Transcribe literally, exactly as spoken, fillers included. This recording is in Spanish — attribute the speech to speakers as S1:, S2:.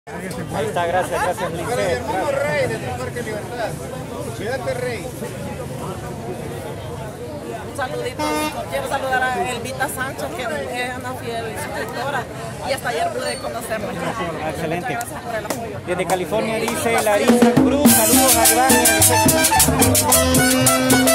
S1: Ahí está, gracias, gracias, Lice.
S2: Para el hermano Rey del Parque Libertad. Cuídate, Rey.
S3: Un saludito. Quiero saludar a Elvita Sánchez, que es una fiel suscriptora, y hasta ayer pude conocerla.
S1: Excelente.
S3: Muchas gracias por el apoyo.
S1: Desde California dice Larisa Cruz, saludos a Iván.